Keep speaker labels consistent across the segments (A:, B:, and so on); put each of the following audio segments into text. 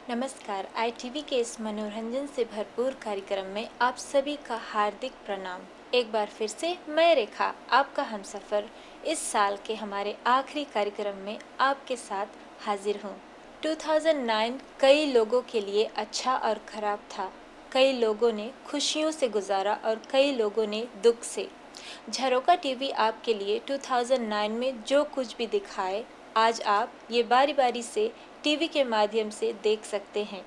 A: नमस्कार। ITV के इस मनोरंजन से भरपूर कार्यक्रम में आप सभी का हार्दिक प्रणाम। एक बार फिर से मैं रेखा, आपका हमसफ़र, इस साल के हमारे आखिरी कार्यक्रम में आपके साथ हाजिर हूँ। 2009 कई लोगों के लिए अच्छा और ख़राब था। कई लोगों ने खुशियों से गुजारा और कई लोगों ने दुख से। झरोका टीवी आपके लिए 2009 में जो कुछ भी दिखाए, आज आप ये बारी बारी से टीवी के माध्यम से देख सकते हैं।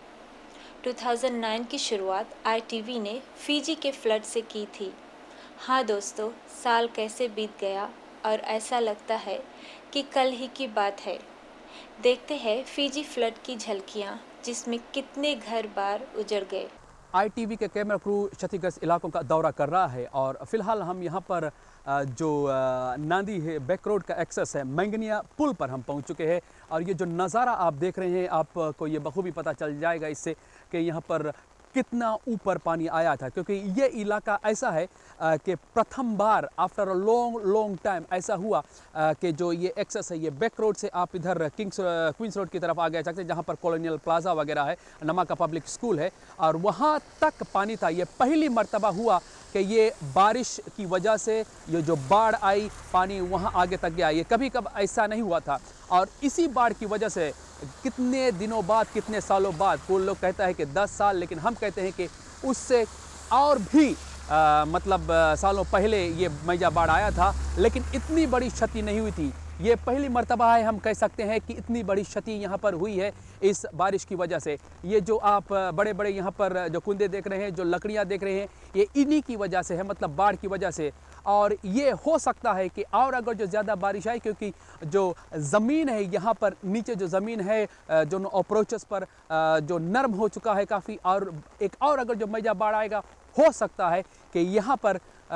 A: 2009 की शुरुआत ITV ने फिजी के फ्लड से की थी। हाँ दोस्तों, साल कैसे बीत गया और ऐसा लगता है कि कल ही की बात है। देखते हैं फिजी फ्लड की झलकियाँ, जिसमें कितने घर बार उजड़ गए।
B: ITV के कैमरा क्रू क्षतिग्रस्त इलाकों का दौरा कर रहा है और फिलहाल हम यहाँ पर जो नांदी है बैक रोड का एक्सेस है मैंगनिया पुल पर हम पहुँच चुके हैं। और ये जो नज़ारा आप देख रहे हैं, आपको ये बखूबी पता चल जाएगा इससे कि यहाँ पर कितना ऊपर पानी आया था, क्योंकि ये इलाका ऐसा है कि प्रथम बार आफ्टर अ लॉन्ग टाइम ऐसा हुआ कि जो ये एक्सेस है, ये बैक रोड से आप इधर क्वींस रोड की तरफ आ गए सकते हैं, जहाँ पर कॉलोनियल प्लाजा वगैरह है, नमा का पब्लिक स्कूल है, और वहाँ तक पानी था। ये पहली मर्तबा हुआ कि ये बारिश की वजह से ये जो बाढ़ आई, पानी वहाँ आगे तक गया। ये कभी ऐसा नहीं हुआ था। और इसी बाढ़ की वजह से कितने दिनों बाद, कितने सालों बाद, कोई लोग कहता है कि 10 साल, लेकिन हम कहते हैं कि उससे और भी सालों पहले ये मैया बाढ़ आया था, लेकिन इतनी बड़ी क्षति नहीं हुई थी। ये पहली मर्तबा है, हम कह सकते हैं कि इतनी बड़ी क्षति यहाँ पर हुई है इस बारिश की वजह से। ये जो आप बड़े बड़े यहाँ पर जो कुंदे देख रहे हैं, जो लकड़ियाँ देख रहे हैं, ये इन्हीं की वजह से है, मतलब बाढ़ की वजह से। और ये हो सकता है कि और अगर जो ज़्यादा बारिश आई, क्योंकि जो ज़मीन है यहाँ पर नीचे, जो ज़मीन है जो अप्रोचेस पर जो नरम हो चुका है काफ़ी, और एक और अगर जो मैया बाढ़ आएगा, हो सकता है कि यहाँ पर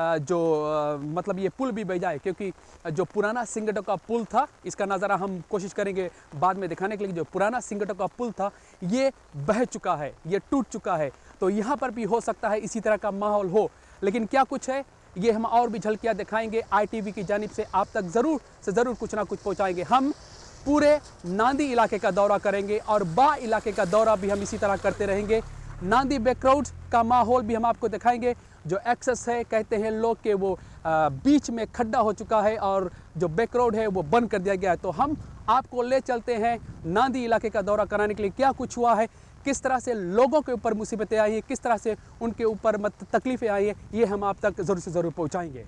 B: मतलब ये पुल भी बह जाए, क्योंकि जो पुराना सिंगटो का पुल था, इसका नज़ारा हम कोशिश करेंगे बाद में दिखाने के लिए। जो पुराना सिंगटो का पुल था, ये बह चुका है, ये टूट चुका है। तो यहाँ पर भी हो सकता है इसी तरह का माहौल हो। लेकिन क्या कुछ है, ये हम और भी झलकियाँ दिखाएंगे ITV की जानिब से, आप तक ज़रूर से ज़रूर कुछ ना कुछ पहुँचाएंगे। हम पूरे नांदी इलाके का दौरा करेंगे और बा इलाके का दौरा भी हम इसी तरह करते रहेंगे। नांदी बैक रोड का माहौल भी हम आपको दिखाएंगे। जो एक्सेस है, कहते हैं लोग कि वो बीच में खड्डा हो चुका है और जो बैक रोड है वो बंद कर दिया गया है। तो हम आपको ले चलते हैं नांदी इलाके का दौरा कराने के लिए। क्या कुछ हुआ है, किस तरह से लोगों के ऊपर मुसीबतें आई हैं, किस तरह से उनके ऊपर तकलीफ़ें आई हैं, ये हम आप तक ज़रूर से ज़रूर पहुँचाएँगे।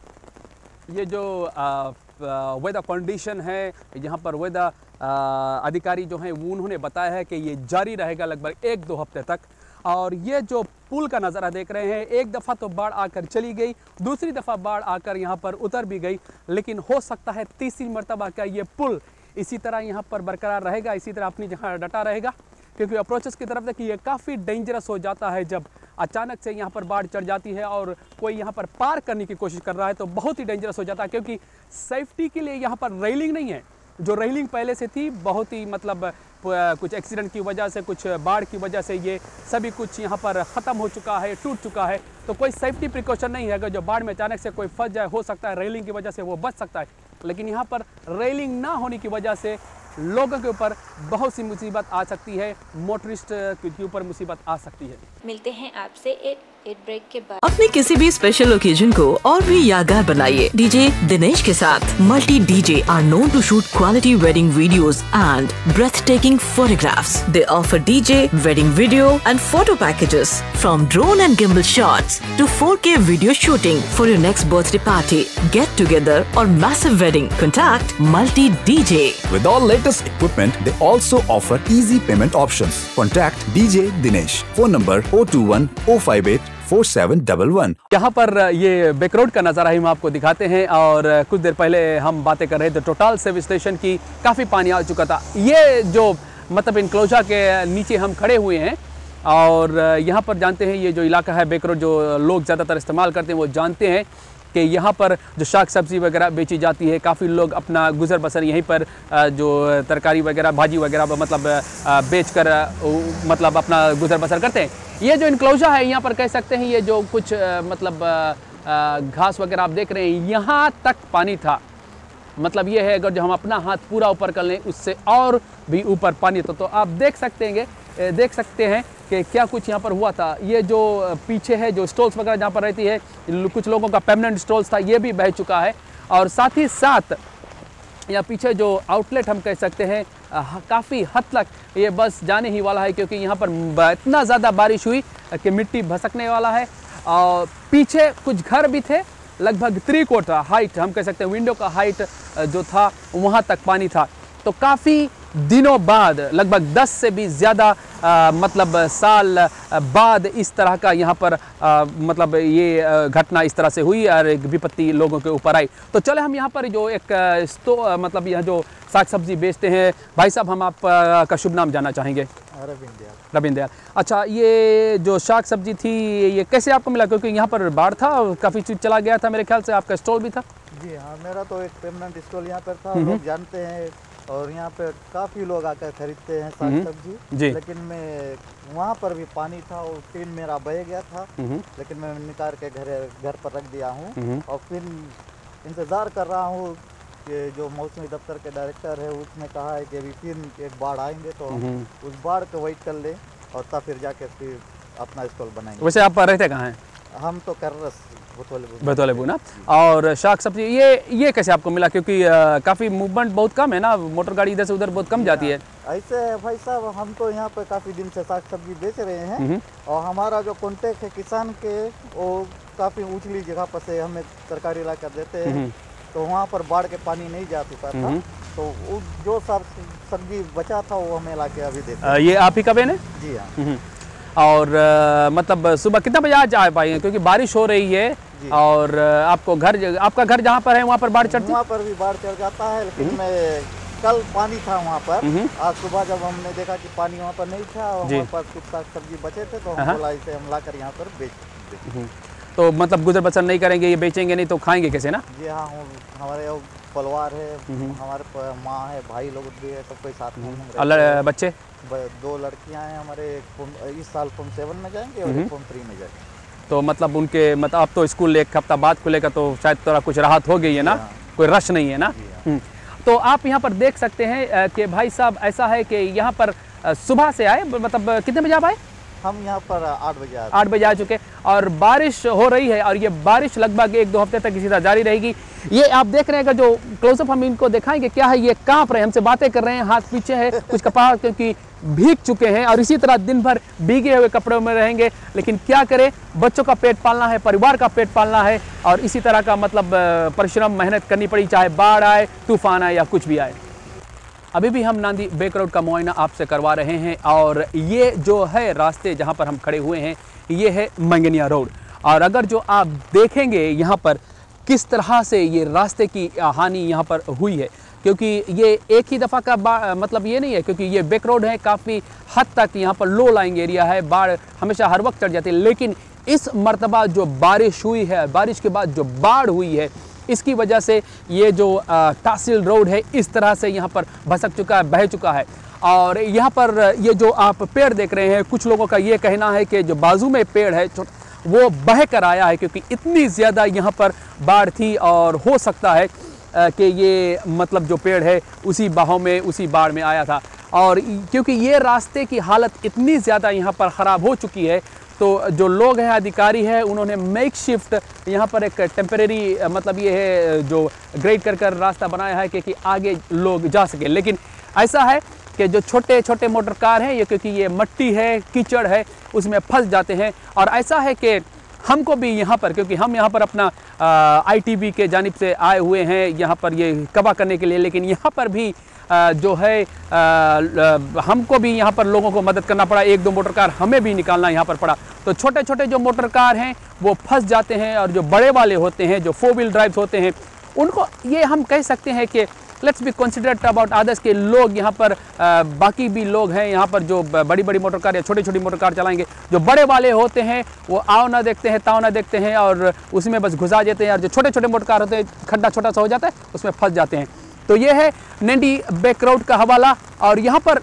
B: ये जो वेदर कंडीशन है, यहाँ पर वेदर अधिकारी जो हैं उन्होंने बताया है कि ये जारी रहेगा लगभग 1-2 हफ्ते तक। और ये जो पुल का नज़ारा देख रहे हैं, एक दफ़ा तो बाढ़ आकर चली गई, दूसरी दफ़ा बाढ़ आकर यहाँ पर उतर भी गई, लेकिन हो सकता है तीसरी मर्तबा का ये पुल इसी तरह यहाँ पर बरकरार रहेगा, इसी तरह अपनी जगह डटा रहेगा। क्योंकि अप्रोचेस की तरफ देखिए, ये काफ़ी डेंजरस हो जाता है जब अचानक से यहाँ पर बाढ़ चढ़ जाती है और कोई यहाँ पर पार करने की कोशिश कर रहा है, तो बहुत ही डेंजरस हो जाता है। क्योंकि सेफ्टी के लिए यहाँ पर रेलिंग नहीं है। जो रेलिंग पहले से थी, बहुत ही कुछ एक्सीडेंट की वजह से, कुछ बाढ़ की वजह से ये सभी कुछ यहाँ पर ख़त्म हो चुका है, टूट चुका है। तो कोई सेफ्टी प्रिकॉशन नहीं है। अगर जो बाढ़ में अचानक से कोई फंस जाए, हो सकता है रेलिंग की वजह से वो बच सकता है, लेकिन यहाँ पर रेलिंग ना होने की वजह से लोगों के ऊपर बहुत सी मुसीबत आ सकती है, मोटरिस्ट के ऊपर मुसीबत आ सकती है।
A: मिलते हैं आपसे एक ब्रेक के बाद।
C: अपने किसी भी स्पेशल ओकेजन को और भी यादगार बनाइए डीजे दिनेश के साथ। Multi DJ are known to shoot quality wedding videos and breathtaking photographs. They offer DJ, wedding video and photo packages from drone and gimbal shots to 4K video shooting for your next birthday party, get together or massive wedding. Contact Multi DJ.
D: With all latest equipment, they also offer easy payment options. Contact DJ Dinesh. Phone number 021 058 4711।
B: यहाँ पर ये back road का नज़ारा हम आपको दिखाते हैं। और कुछ देर पहले हम बातें कर रहे थे टोटल सर्विस स्टेशन की, काफ़ी पानी आ चुका था। ये जो मतलब इनक्लोजर के नीचे हम खड़े हुए हैं और यहाँ पर जानते हैं, ये जो इलाका है बैक रोड, जो लोग ज़्यादातर इस्तेमाल करते हैं वो जानते हैं कि यहाँ पर जो शाक सब्ज़ी वगैरह बेची जाती है। काफ़ी लोग अपना गुज़र बसर यहीं पर जो तरकारी वगैरह, भाजी वगैरह बेच कर मतलब अपना गुज़र बसर करते हैं। ये जो इनक्लोजर है, यहाँ पर कह सकते हैं, ये जो कुछ घास वगैरह आप देख रहे हैं, यहाँ तक पानी था। मतलब ये है, अगर जो हम अपना हाथ पूरा ऊपर कर लें, उससे और भी ऊपर पानी तो आप देख सकते हैं देख सकते हैं कि क्या कुछ यहाँ पर हुआ था। ये जो पीछे है जो स्टॉल्स वगैरह जहाँ पर रहती है, कुछ लोगों का परमानेंट स्टॉल्स था, ये भी बह चुका है। और साथ ही साथ या पीछे जो आउटलेट हम कह सकते हैं, काफ़ी हद तक ये बस जाने ही वाला है, क्योंकि यहाँ पर इतना ज़्यादा बारिश हुई कि मिट्टी भसकने वाला है। और पीछे कुछ घर भी थे, लगभग 3/4 हाइट हम कह सकते हैं, विंडो का हाइट जो था वहाँ तक पानी था। तो काफ़ी दिनों बाद, लगभग 10 से भी ज़्यादा मतलब साल बाद इस तरह का यहाँ पर मतलब ये घटना इस तरह से हुई और एक विपत्ति लोगों के ऊपर आई। तो चले हम यहाँ पर जो एक मतलब यह जो साग सब्जी बेचते हैं, भाई साहब हम आप का शुभ नाम जानना चाहेंगे। रविंद्र दयाल। अच्छा, ये जो साग सब्जी थी ये कैसे आपको मिला? क्योंकि यहाँ पर बाढ़ था, काफ़ी चीज़ चला गया था, मेरे ख्याल से आपका स्टॉल भी था।
E: जी हाँ, मेरा तो एक परमानेंट स्टॉल यहाँ पर था, लोग जानते हैं और यहाँ पे काफ़ी लोग आकर खरीदते हैं साग सब्जी। लेकिन मैं वहाँ पर भी पानी था और टीन मेरा बह गया था, लेकिन मैं निकाल के घर पर रख दिया हूँ। और फिर इंतज़ार कर रहा हूँ कि जो मौसमी दफ्तर के डायरेक्टर है उसने कहा है कि अभी फिर एक बाढ़ आएंगे तो उस बाढ़ को वेट कर ले और तब फिर जाके फिर अपना स्टॉल बनाएंगे।
B: वैसे आप रहते कहाँ हैं?
E: हम तो कर
B: बतौलेबू ना। और साग सब्जी ये कैसे आपको मिला? क्योंकि काफ़ी मूवमेंट बहुत कम है ना, मोटर गाड़ी इधर से उधर बहुत कम जाती है।
E: ऐसे भाई साहब, हम तो यहाँ पे काफ़ी दिन से साग सब्जी बेच रहे हैं और हमारा जो कॉन्टेक्ट है किसान के, वो काफ़ी ऊंचली जगह पर से हमें तरकारी ला कर देते हैं, तो वहाँ पर बाढ़ के पानी नहीं जा चुका था, तो जो सब्जी बचा था वो हमें ला के अभी देते।
B: ये आप ही का बेन है?
E: जी हाँ।
B: और मतलब सुबह कितना बजे आज आ पाएंगे? क्योंकि बारिश हो रही है और आपका घर जहाँ पर है वहाँ पर बाढ़ चढ़ती?
E: वहाँ पर भी बाढ़ चढ़ जाता है, लेकिन मैं कल पानी था वहाँ पर, आज सुबह जब हमने देखा कि पानी वहाँ पर नहीं था और हमारे पास कुछ साग सब्जी बचे थे, तो हम बोला इसे हम लाकर यहाँ पर बेच।
B: तो मतलब गुजर बसर नहीं करेंगे, ये बेचेंगे नहीं तो खाएंगे कैसे ना?
E: जी हाँ, हमारे परिवार है, हमारे माँ है, भाई लोग भी है, सब कोई साथ में।
B: और बच्चे?
E: 2 लड़कियां हैं हमारे, इस साल फॉर्म 7 में जाएंगे और फॉर्म 3 में जाएंगे।
B: तो मतलब उनके अब तो स्कूल एक हफ्ता बाद खुलेगा, तो शायद थोड़ा कुछ राहत हो गई है ना, कोई रश नहीं है ना। तो आप यहाँ पर देख सकते हैं कि भाई साहब ऐसा है कि यहाँ पर सुबह से आए, मतलब कितने बजे आप आए?
E: हम यहाँ पर
B: 8 बजे आ चुके और बारिश हो रही है और ये बारिश लगभग 1-2 हफ्ते तक इसी तरह जारी रहेगी। ये आप देख रहे हैं कि जो क्लोजअप हम इनको दिखाएंगे क्या है, ये कांप रहे हैं, हमसे बातें कर रहे हैं, हाथ पीछे है, कुछ कपड़ा क्योंकि भीग चुके हैं और इसी तरह दिन भर भीगे हुए कपड़ों में रहेंगे। लेकिन क्या करें, बच्चों का पेट पालना है, परिवार का पेट पालना है और इसी तरह का मतलब परिश्रम मेहनत करनी पड़ी, चाहे बाढ़ आए, तूफान आए या कुछ भी आए। अभी भी हम नांदी बेक रोड का मुआयना आपसे करवा रहे हैं और ये जो है रास्ते जहाँ पर हम खड़े हुए हैं ये है मंगनिया रोड। और अगर जो आप देखेंगे यहाँ पर किस तरह से ये रास्ते की हानि यहाँ पर हुई है, क्योंकि ये एक ही दफ़ा का मतलब ये नहीं है, क्योंकि ये बेक रोड है, काफ़ी हद तक यहाँ पर लो लाइंग एरिया है, बाढ़ हमेशा हर वक्त चढ़ जाती है। लेकिन इस मरतबा जो बारिश हुई है, बारिश के बाद जो बाढ़ हुई है, इसकी वजह से ये जो तहसील रोड है इस तरह से यहाँ पर भसक चुका है, बह चुका है। और यहाँ पर ये जो आप पेड़ देख रहे हैं, कुछ लोगों का ये कहना है कि जो बाजू में पेड़ है वो बह कर आया है, क्योंकि इतनी ज़्यादा यहाँ पर बाढ़ थी और हो सकता है कि ये मतलब जो पेड़ है उसी बहाव में, उसी बाढ़ में आया था। और क्योंकि ये रास्ते की हालत इतनी ज़्यादा यहाँ पर ख़राब हो चुकी है, तो जो लोग हैं, अधिकारी हैं, उन्होंने मेक शिफ्ट यहाँ पर एक टेम्परेरी मतलब ये है जो ग्रेड कर रास्ता बनाया है कि आगे लोग जा सके। लेकिन ऐसा है कि जो छोटे छोटे मोटर कार हैं, ये क्योंकि ये मट्टी है, कीचड़ है, उसमें फंस जाते हैं। और ऐसा है कि हमको भी यहाँ पर, क्योंकि हम यहाँ पर अपना ITB के जानिब से आए हुए हैं यहाँ पर ये कबा करने के लिए, लेकिन यहाँ पर भी जो है हमको भी यहाँ पर लोगों को मदद करना पड़ा, 1-2 मोटर कार हमें भी निकालना यहाँ पर पड़ा। तो छोटे छोटे जो मोटर कार हैं वो फंस जाते हैं और जो बड़े वाले होते हैं, जो 4 व्हील ड्राइव्स होते हैं, उनको ये हम कह सकते हैं कि let's be considered about others के लोग यहाँ पर बाकी भी लोग हैं यहाँ पर जो बड़ी बड़ी मोटर कार या छोटी छोटी मोटर कार चलाएंगे। जो बड़े वाले होते हैं वो आओ ना देखते हैं, ताओ ना देखते हैं और उसमें बस घुसा देते हैं, और जो छोटे छोटे मोटर कार होते हैं खड्डा छोटा सा हो जाता है उसमें फंस जाते हैं। तो ये है नांदी बेक रोड का हवाला। और यहाँ पर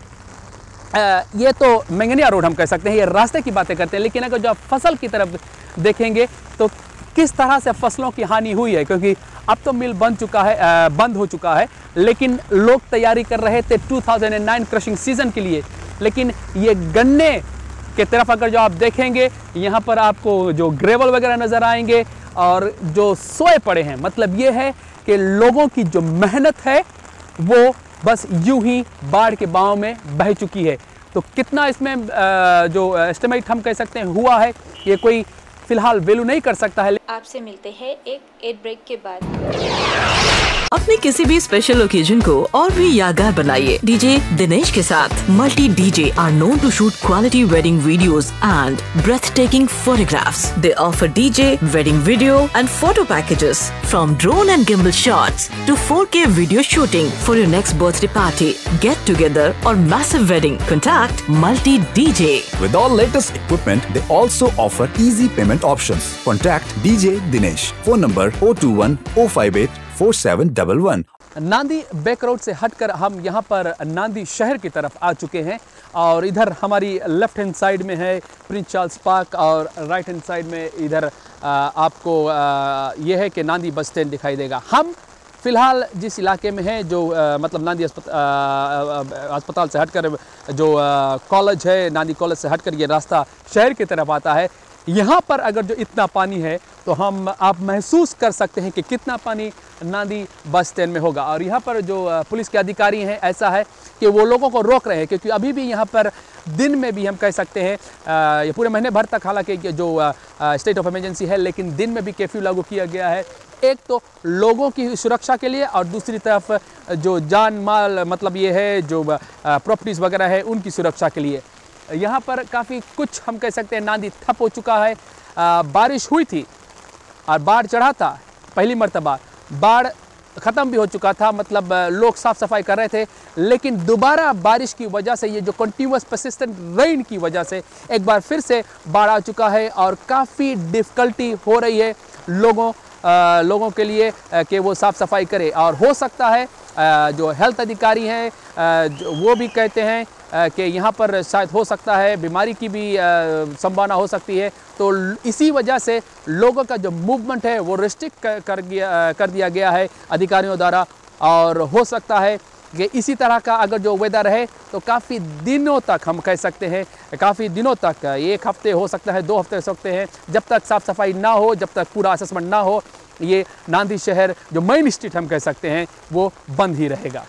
B: ये तो मंगनिया रोड हम कह सकते हैं, ये रास्ते की बातें करते हैं। लेकिन अगर जो आप फसल की तरफ देखेंगे तो किस तरह से फसलों की हानि हुई है, क्योंकि अब तो मिल बंद हो चुका है, लेकिन लोग तैयारी कर रहे थे 2009 क्रशिंग सीजन के लिए। लेकिन ये गन्ने के तरफ अगर जो आप देखेंगे यहाँ पर आपको जो ग्रेवल वगैरह नज़र आएंगे और जो सोए पड़े हैं, मतलब ये है कि लोगों की जो मेहनत है वो बस यूं ही बाढ़ के बहाव में बह चुकी है। तो कितना इसमें जो एस्टिमेट हम कह सकते हैं हुआ है, ये कोई फिलहाल वैल्यू नहीं कर सकता है।
A: आपसे मिलते हैं एक एड ब्रेक के बाद।
C: अपने किसी भी स्पेशल ओकेजन को और भी यादगार बनाइए डीजे दिनेश के साथ। Multi DJ are known to shoot quality wedding videos and breathtaking photographs. They offer DJ, wedding video and photo packages from drone and gimbal shots to 4K video shooting for your next birthday party, get together or massive wedding. Contact Multi DJ.
D: With all latest equipment, they also offer easy payment options. Contact DJ Dinesh. Phone number 021 058 4711.
B: नांदी back road से हटकर हम यहाँ पर नांदी शहर की तरफ आ चुके हैं और इधर हमारी लेफ्ट हैंड साइड में है प्रिंस चार्ल्स पार्क और राइट हैंड साइड में इधर आपको ये है कि नांदी बस स्टैंड दिखाई देगा। हम फिलहाल जिस इलाके में है जो मतलब नांदी अस्पताल से हटकर जो कॉलेज है, नांदी कॉलेज से हटकर ये रास्ता शहर की तरफ आता है। यहाँ पर अगर जो इतना पानी है तो आप महसूस कर सकते हैं कि कितना पानी नांदी बस स्टैंड में होगा। और यहाँ पर जो पुलिस के अधिकारी हैं, ऐसा है कि वो लोगों को रोक रहे हैं क्योंकि अभी भी यहाँ पर दिन में भी हम कह सकते हैं ये पूरे महीने भर तक हालांकि जो स्टेट ऑफ इमरजेंसी है, लेकिन दिन में भी कर्फ्यू लागू किया गया है। एक तो लोगों की सुरक्षा के लिए और दूसरी तरफ जो जान माल मतलब ये है जो प्रॉपर्टीज़ वगैरह है उनकी सुरक्षा के लिए। यहाँ पर काफ़ी कुछ हम कह सकते हैं नांदी ठप हो चुका है। बारिश हुई थी और बाढ़ चढ़ा था, पहली मर्तबा बाढ़ ख़त्म भी हो चुका था, मतलब लोग साफ़ सफाई कर रहे थे, लेकिन दोबारा बारिश की वजह से ये जो कंटिन्यूअस परसिस्टेंट रेन की वजह से एक बार फिर से बाढ़ आ चुका है और काफ़ी डिफ़िकल्टी हो रही है लोगों के लिए कि वो साफ़ सफाई करे। और हो सकता है जो हेल्थ अधिकारी हैं वो भी कहते हैं कि यहाँ पर शायद हो सकता है बीमारी की भी संभावना हो सकती है, तो इसी वजह से लोगों का जो मूवमेंट है वो रिस्ट्रिक्ट कर दिया गया है अधिकारियों द्वारा। और हो सकता है कि इसी तरह का अगर जो वेदर रहे तो काफ़ी दिनों तक हम कह सकते हैं, काफ़ी दिनों तक, 1 हफ्ते हो सकता है, 2 हफ्ते हो सकते हैं, जब तक साफ़ सफाई ना हो, जब तक पूरा असेसमेंट ना हो, ये नांदी शहर जो मेन स्ट्रीट हम कह सकते हैं वो बंद ही रहेगा।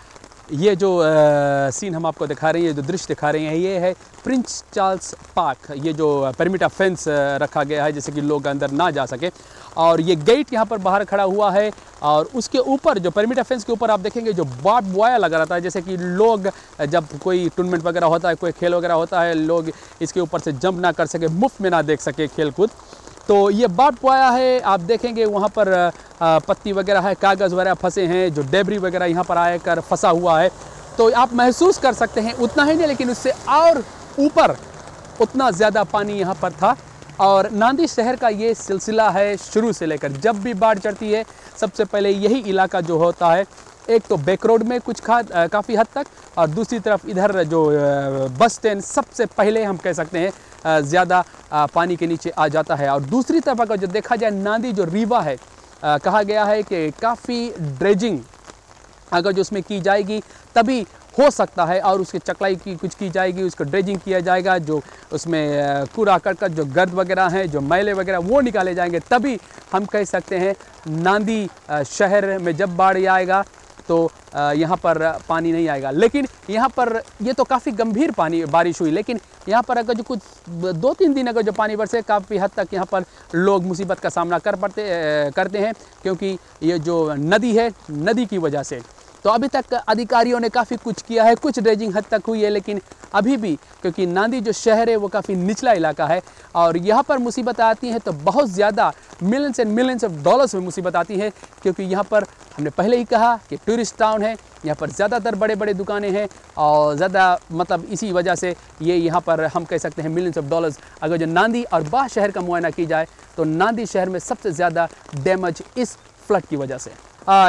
B: ये जो सीन हम आपको दिखा रहे हैं, ये जो दृश्य दिखा रहे हैं, ये है प्रिंस चार्ल्स पार्क। ये जो पेरिमीटर फेंस रखा गया है जैसे कि लोग अंदर ना जा सके, और ये गेट यहाँ पर बाहर खड़ा हुआ है और उसके ऊपर जो पेरिमीटर फेंस के ऊपर आप देखेंगे जो बार्ब वायर लगा रहता है, जैसे कि लोग जब कोई टूर्नामेंट वगैरह होता है, कोई खेल वगैरह होता है, लोग इसके ऊपर से जंप ना कर सके, मुफ्त में ना देख सके खेल कूद, तो ये बार्ब वायर है। आप देखेंगे वहाँ पर पत्ती वगैरह है, कागज़ वगैरह फंसे हैं, जो डेबरी वगैरह यहाँ पर आकर फंसा हुआ है, तो आप महसूस कर सकते हैं उतना ही नहीं लेकिन उससे और ऊपर उतना ज़्यादा पानी यहाँ पर था। और नांदी शहर का ये सिलसिला है शुरू से लेकर, जब भी बाढ़ चढ़ती है सबसे पहले यही इलाका जो होता है, एक तो बैक रोड में कुछ काफ़ी हद तक, और दूसरी तरफ इधर जो बस स्टैंड सबसे पहले हम कह सकते हैं ज़्यादा पानी के नीचे आ जाता है। और दूसरी तरफ अगर जो देखा जाए नांदी जो रीवा है, कहा गया है कि काफ़ी ड्रेजिंग अगर जो उसमें की जाएगी तभी हो सकता है, और उसकी चकलाई की कुछ की जाएगी, उसको ड्रेजिंग किया जाएगा, जो उसमें कूड़ा करकट जो गर्द वगैरह हैं, जो मैले वगैरह वो निकाले जाएंगे, तभी हम कह सकते हैं नांदी शहर में जब बाढ़ आएगा तो यहाँ पर पानी नहीं आएगा। लेकिन यहाँ पर ये तो काफ़ी गंभीर बारिश हुई, लेकिन यहाँ पर अगर जो कुछ 2-3 दिन अगर जो पानी बरसे, काफ़ी हद तक यहाँ पर लोग मुसीबत का सामना करते हैं, क्योंकि ये जो नदी है, नदी की वजह से। तो अभी तक अधिकारियों ने काफ़ी कुछ किया है, कुछ ड्रेजिंग हद तक हुई है, लेकिन अभी भी क्योंकि नांदी जो शहर है वो काफ़ी निचला इलाका है और यहाँ पर मुसीबत आती है तो बहुत ज़्यादा millions and millions of dollars में मुसीबत आती है, क्योंकि यहाँ पर हमने पहले ही कहा कि टूरिस्ट टाउन है, यहाँ पर ज़्यादातर बड़े बड़े दुकानें हैं और ज़्यादा मतलब इसी वजह से ये यहाँ पर हम कह सकते हैं मिलियंस ऑफ डॉलर्स। अगर जो नांदी और बाह शहर का मुआयना की जाए तो नांदी शहर में सबसे ज़्यादा डैमेज इस फ्लड की वजह से।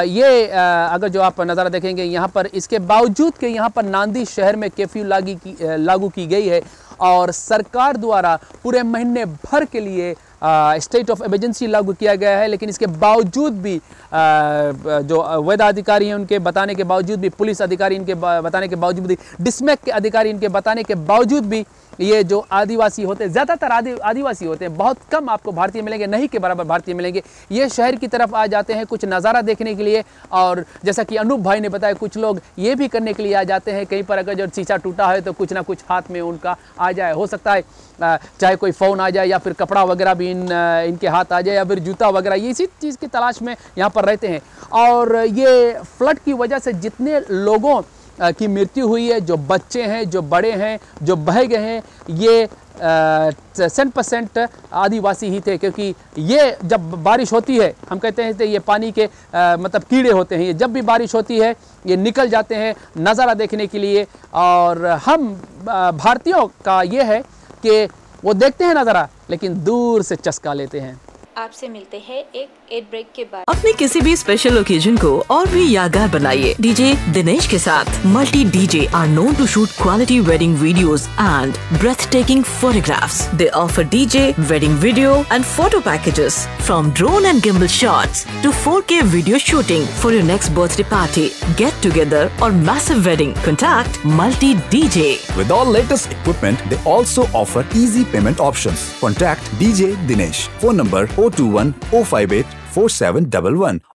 B: अगर जो आप नज़ारा देखेंगे यहाँ पर, इसके बावजूद कि यहाँ पर नांदी शहर में कर्फ्यू लागू की गई है और सरकार द्वारा पूरे महीने भर के लिए स्टेट ऑफ इमरजेंसी लागू किया गया है, लेकिन इसके बावजूद भी जो वेदा अधिकारी हैं उनके बताने के बावजूद भी, पुलिस अधिकारी इनके बताने के बावजूद भी, डिस्मैक के अधिकारी इनके बताने के बावजूद भी ये जो आदिवासी होते हैं, ज़्यादातर आदिवासी होते हैं, बहुत कम आपको भारतीय मिलेंगे, नहीं के बराबर भारतीय मिलेंगे। ये शहर की तरफ आ जाते हैं कुछ नज़ारा देखने के लिए, और जैसा कि अनूप भाई ने बताया कुछ लोग ये भी करने के लिए आ जाते हैं, कहीं पर अगर जो शीशा टूटा है तो कुछ ना कुछ हाथ में उनका आ जाए, हो सकता है चाहे कोई फ़ोन आ जाए या फिर कपड़ा वगैरह भी इनके हाथ आ जाए या फिर जूता वगैरह, ये इसी चीज़ की तलाश में यहाँ पर रहते हैं। और ये फ्लड की वजह से जितने लोगों की मृत्यु हुई है, जो बच्चे हैं, जो बड़े हैं, जो बह गए हैं, ये 100% आदिवासी ही थे, क्योंकि ये जब बारिश होती है, हम कहते हैं ये पानी के मतलब कीड़े होते हैं, ये जब भी बारिश होती है ये निकल जाते हैं नज़ारा देखने के लिए। और हम भारतीयों का ये है कि वो देखते हैं नज़ारा लेकिन दूर से चस्का लेते हैं।
A: आपसे मिलते हैं एक एड ब्रेक के बाद।
C: अपने किसी भी स्पेशल ओकेजन को और भी यादगार बनाइए डीजे दिनेश के साथ। Multi DJ are known to shoot quality wedding videos and breathtaking photographs. They offer DJ, wedding video and photo packages from drone and gimbal shots to 4K video shooting for your next birthday party, get together or massive wedding. Contact Multi DJ.
D: With all latest equipment, they also offer easy payment options. Contact DJ Dinesh. Phone number 021 058 4711